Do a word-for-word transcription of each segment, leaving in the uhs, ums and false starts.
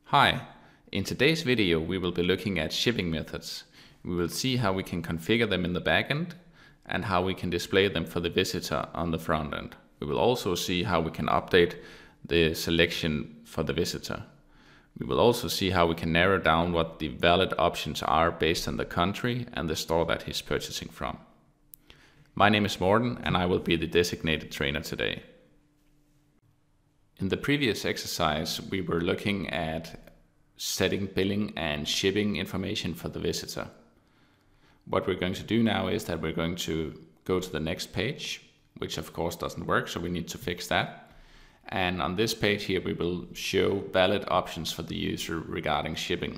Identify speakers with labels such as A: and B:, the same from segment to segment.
A: Hi, in today's video we will be looking at shipping methods. We will see how we can configure them in the backend and how we can display them for the visitor on the front end. We will also see how we can update the selection for the visitor. We will also see how we can narrow down what the valid options are based on the country and the store that he's purchasing from. My name is Morten and I will be the designated trainer today. In the previous exercise, we were looking at setting billing and shipping information for the visitor. What we're going to do now is that we're going to go to the next page, which of course doesn't work, so we need to fix that. And on this page here, we will show valid options for the user regarding shipping.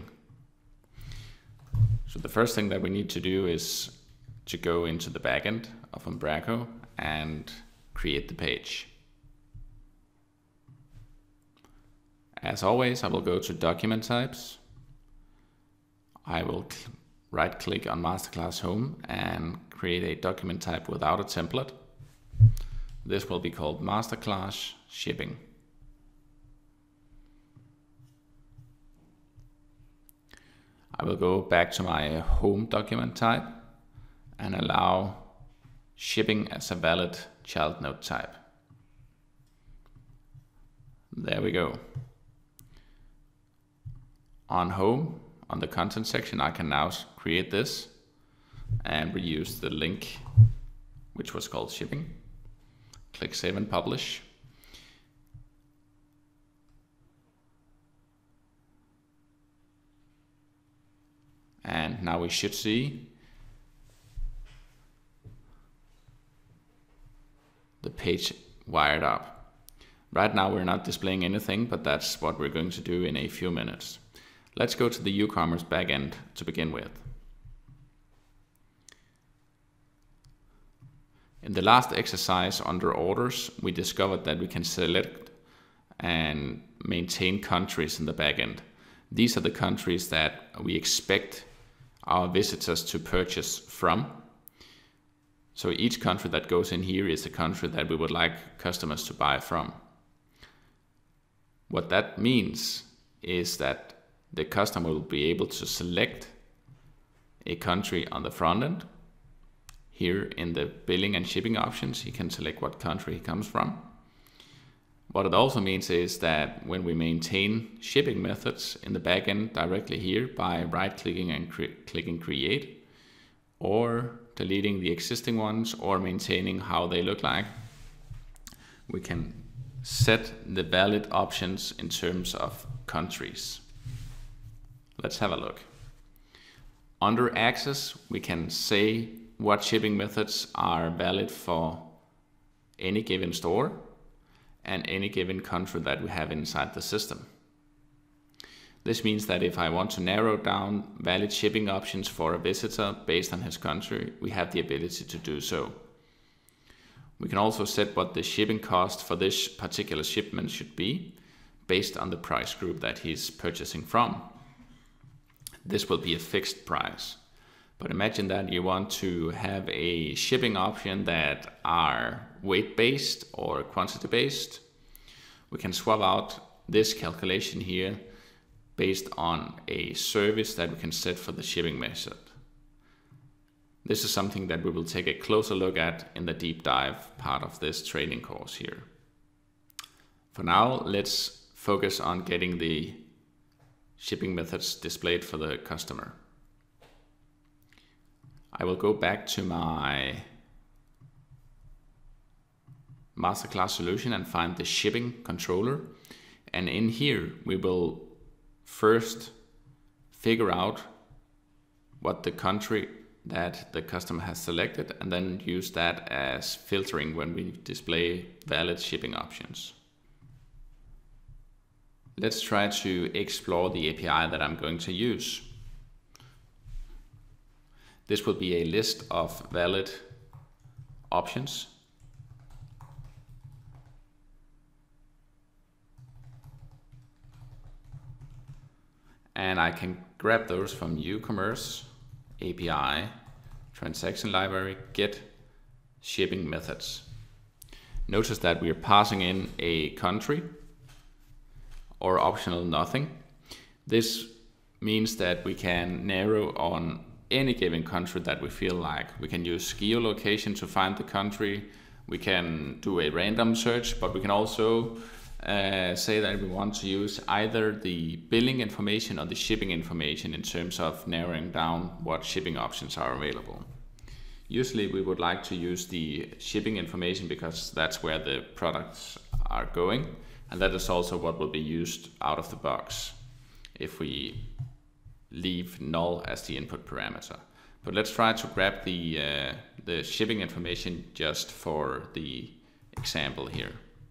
A: So the first thing that we need to do is to go into the backend of Umbraco and create the page. As always, I will go to Document Types. I will right click on Masterclass Home and create a document type without a template. This will be called Masterclass Shipping. I will go back to my home document type and allow shipping as a valid child node type. There we go. On home, on the content section, I can now create this and reuse the link which was called shipping. Click Save and Publish. And now we should see the page wired up. Right now we're not displaying anything, but that's what we're going to do in a few minutes. Let's go to the WooCommerce backend to begin with. In the last exercise under orders, we discovered that we can select and maintain countries in the backend. These are the countries that we expect our visitors to purchase from. So each country that goes in here is a country that we would like customers to buy from. What that means is that the customer will be able to select a country on the front end. Here in the billing and shipping options, he can select what country he comes from. What it also means is that when we maintain shipping methods in the backend directly here by right-clicking and cre clicking Create, or deleting the existing ones, or maintaining how they look like, we can set the valid options in terms of countries. Let's have a look. Under Access, we can say what shipping methods are valid for any given store and any given country that we have inside the system. This means that if I want to narrow down valid shipping options for a visitor based on his country, we have the ability to do so. We can also set what the shipping cost for this particular shipment should be based on the price group that he's purchasing from. This will be a fixed price. But imagine that you want to have a shipping option that are weight-based or quantity-based. We can swap out this calculation here based on a service that we can set for the shipping method. This is something that we will take a closer look at in the deep dive part of this training course here. For now, let's focus on getting the shipping methods displayed for the customer. I will go back to my Masterclass solution and find the shipping controller. And in here, we will first figure out what the country that the customer has selected, and then use that as filtering when we display valid shipping options. Let's try to explore the A P I that I'm going to use. This will be a list of valid options. And I can grab those from WooCommerce, A P I, Transaction Library, Get, Shipping Methods. Notice that we're passing in a country or optional nothing. This means that we can narrow on any given country that we feel like. We can use geolocation to find the country. We can do a random search, but we can also uh, say that we want to use either the billing information or the shipping information in terms of narrowing down what shipping options are available. Usually we would like to use the shipping information because that's where the products are going, and that is also what will be used out of the box if we leave null as the input parameter. But let's try to grab the, uh, the shipping information just for the example here.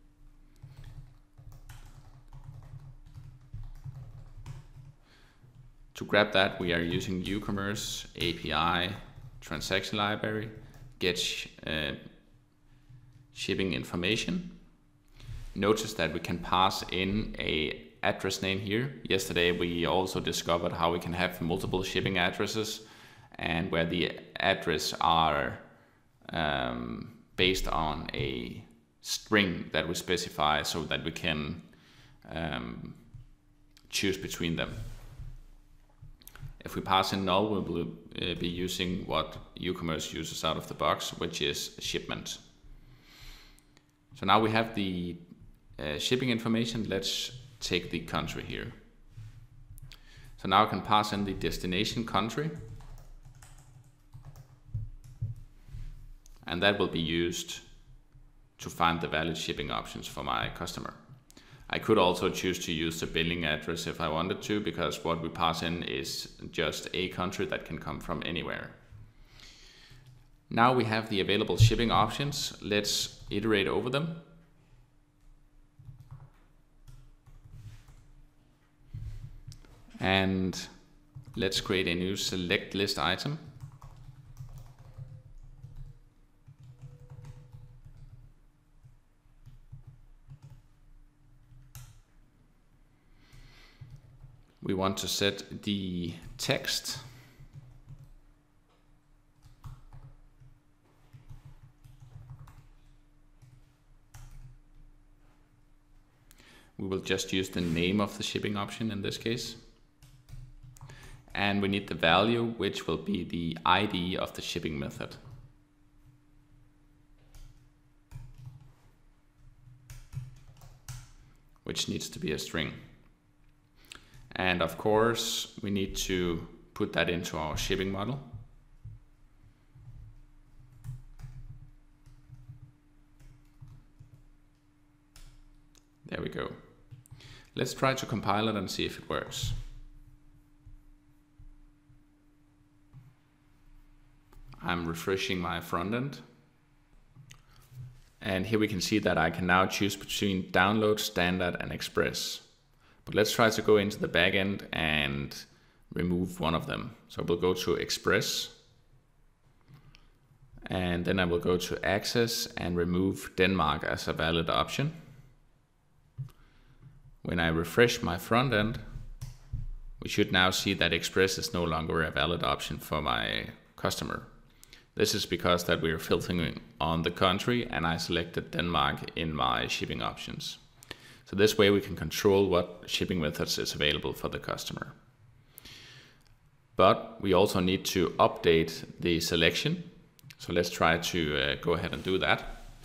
A: To grab that, we are using uCommerce A P I transaction library, get sh uh, shipping information. Notice that we can pass in a address name here. Yesterday we also discovered how we can have multiple shipping addresses and where the address are um, based on a string that we specify so that we can um, choose between them. If we pass in null, we will uh, be using what uCommerce uses out of the box, which is shipment. So now we have the uh, shipping information. Let's take the country here. So now I can pass in the destination country, and that will be used to find the valid shipping options for my customer. I could also choose to use the billing address if I wanted to, because what we pass in is just a country that can come from anywhere. Now we have the available shipping options. Let's iterate over them. And let's create a new select list item. We want to set the text we will just use the name of the shipping option in this case. And we need the value, which will be the I D of the shipping method. Which needs to be a string. And of course, we need to put that into our shipping model. There we go. Let's try to compile it and see if it works. I'm refreshing my front end. And here we can see that I can now choose between download, standard, and express. But let's try to go into the backend and remove one of them. So we'll go to express. And then I will go to access and remove Denmark as a valid option. When I refresh my front end, we should now see that express is no longer a valid option for my customer. This is because that we are filtering on the country and I selected Denmark in my shipping options. So this way we can control what shipping methods is available for the customer. But we also need to update the selection. So let's try to uh, go ahead and do that.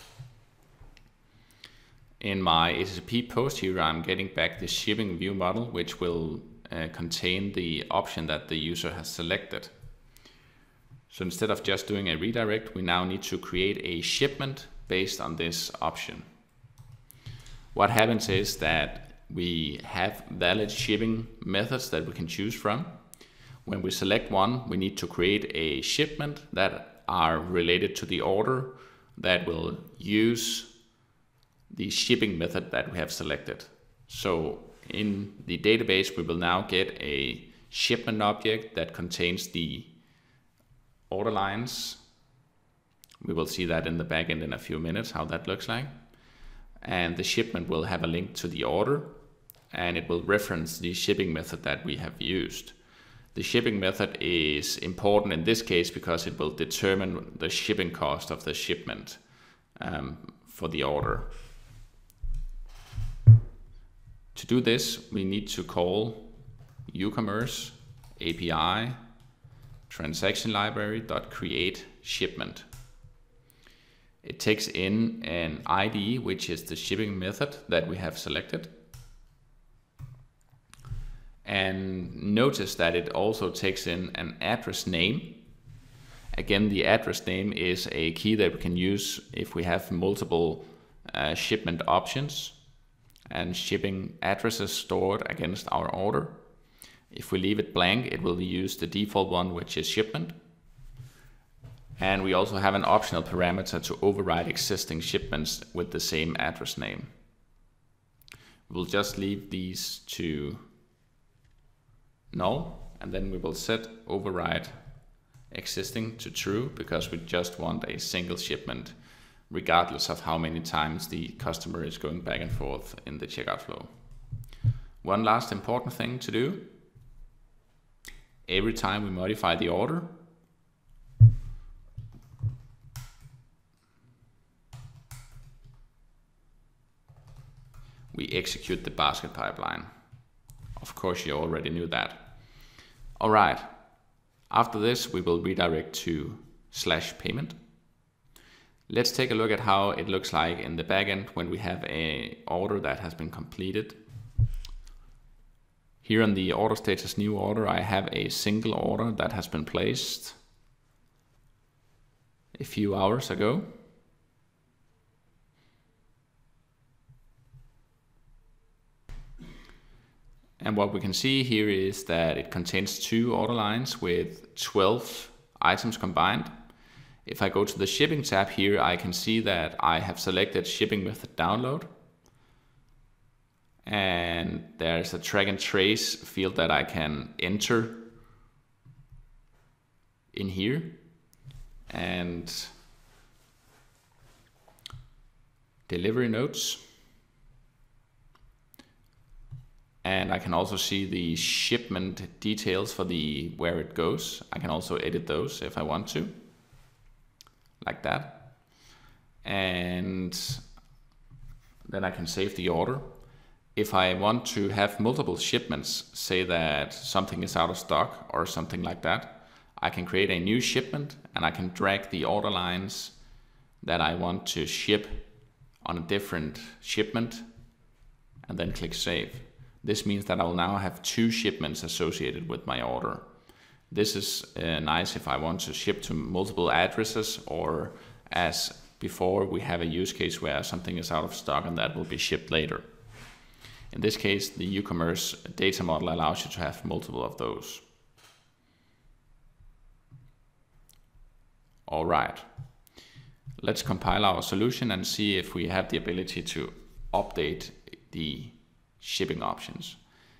A: In my H T T P post here, I'm getting back the shipping view model, which will uh, contain the option that the user has selected. So instead of just doing a redirect, we now need to create a shipment based on this option. What happens is that we have valid shipping methods that we can choose from. When we select one, we need to create a shipment that are related to the order that will use the shipping method that we have selected. So in the database, we will now get a shipment object that contains the order lines. We will see that in the backend in a few minutes, how that looks like. And the shipment will have a link to the order, and it will reference the shipping method that we have used. The shipping method is important in this case because it will determine the shipping cost of the shipment um, for the order. To do this, we need to call uCommerce A P I transaction library dot create shipment. It takes in an I D, which is the shipping method that we have selected. And notice that it also takes in an address name. Again, the address name is a key that we can use if we have multiple uh, shipment options and shipping addresses stored against our order. If we leave it blank, it will use the default one, which is shipment. And we also have an optional parameter to override existing shipments with the same address name. We'll just leave these to null, and then we will set override existing to true, because we just want a single shipment regardless of how many times the customer is going back and forth in the checkout flow. One last important thing to do: every time we modify the order, we execute the basket pipeline. Of course, you already knew that. All right. After this, we will redirect to slash payment. Let's take a look at how it looks like in the backend when we have an order that has been completed. Here on the order status new order, I have a single order that has been placed a few hours ago. And what we can see here is that it contains two order lines with twelve items combined. If I go to the shipping tab here, I can see that I have selected shipping method download. And there's a track and trace field that I can enter in here. And delivery notes. And I can also see the shipment details for the where it goes. I can also edit those if I want to, like that. And then I can save the order. If I want to have multiple shipments, say that something is out of stock or something like that, I can create a new shipment and I can drag the order lines that I want to ship on a different shipment and then click save. This means that I will now have two shipments associated with my order. This is uh, nice if I want to ship to multiple addresses, or as before, we have a use case where something is out of stock and that will be shipped later. In this case, the uCommerce data model allows you to have multiple of those. All right, let's compile our solution and see if we have the ability to update the shipping options.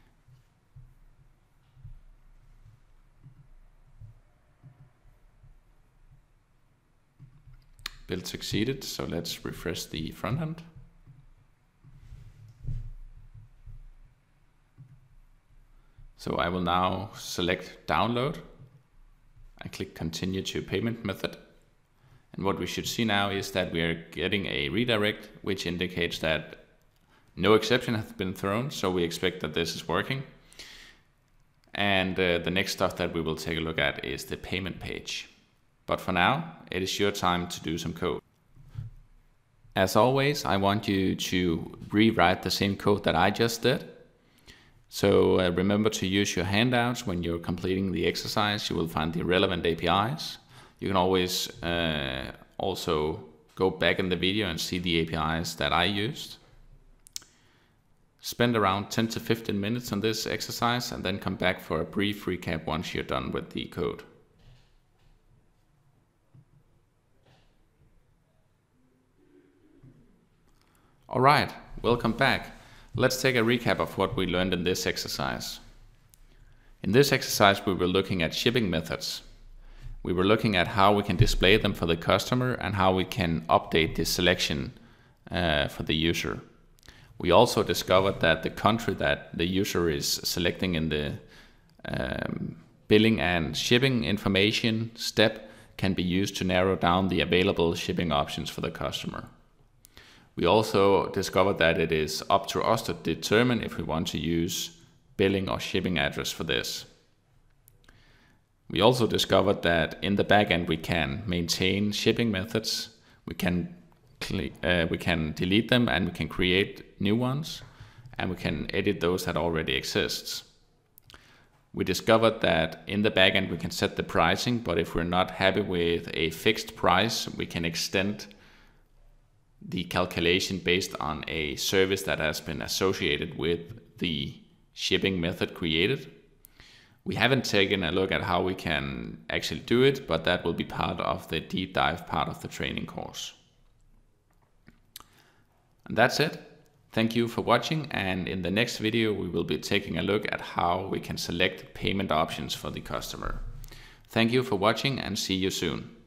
A: Build succeeded, so let's refresh the front end. So I will now select download and click continue to payment method. And what we should see now is that we are getting a redirect, which indicates that no exception has been thrown, so we expect that this is working. And uh, the next stuff that we will take a look at is the payment page. But for now, it is your time to do some code. As always, I want you to rewrite the same code that I just did. So uh, remember to use your handouts when you're completing the exercise. You will find the relevant A P Is. You can always uh, also go back in the video and see the A P Is that I used. Spend around ten to fifteen minutes on this exercise and then come back for a brief recap once you're done with the code. All right, welcome back. Let's take a recap of what we learned in this exercise. In this exercise, we were looking at shipping methods. We were looking at how we can display them for the customer and how we can update the selection uh, for the user. We also discovered that the country that the user is selecting in the um, billing and shipping information step can be used to narrow down the available shipping options for the customer. We also discovered that it is up to us to determine if we want to use billing or shipping address for this. We also discovered that in the backend we can maintain shipping methods, we can uh, we can delete them and we can create new ones, and we can edit those that already exist. We discovered that in the backend we can set the pricing, but if we're not happy with a fixed price, we can extend the calculation based on a service that has been associated with the shipping method created. We haven't taken a look at how we can actually do it, but that will be part of the deep dive part of the training course. And that's it. Thank you for watching, and in the next video we will be taking a look at how we can select payment options for the customer. Thank you for watching and see you soon.